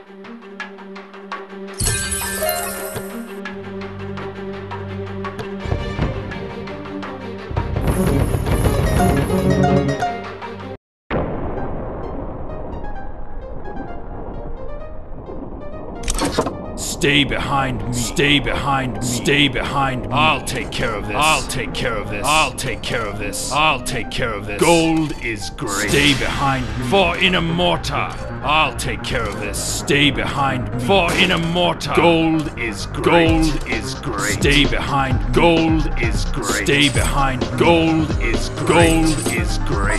Stay behind me. Stay behind me. Stay behind me. I'll take care of this. I'll take care of this. I'll take care of this. I'll take care of this. Gold is great. Stay behind me. For in a mortar. I'll take care of this. Stay behind me. For in a mortar. Gold is great. Gold is great. Stay behind me. Gold is great. Stay behind me. Gold is great. Gold is great.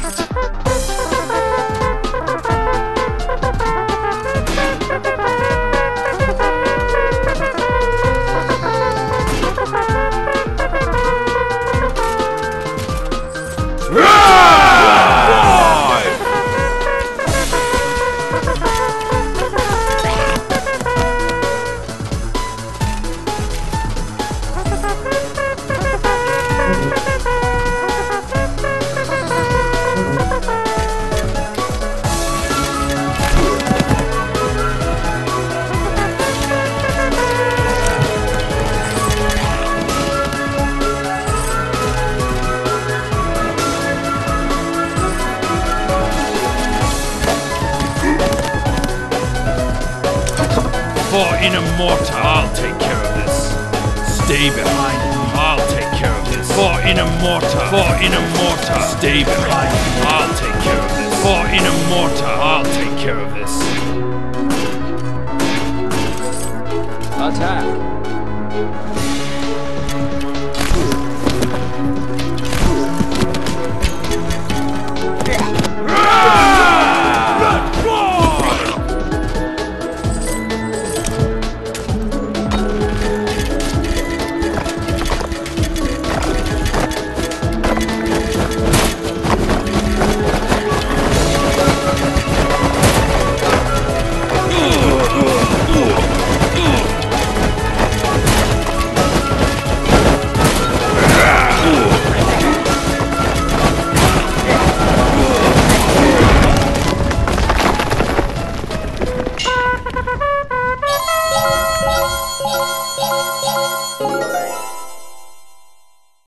For in a mortar, I'll take care of this. Stay behind me. I'll take care of this. For in a mortar. For in a mortar. Stay behind me. I'll take care of this. For in a mortar. I'll take care of this.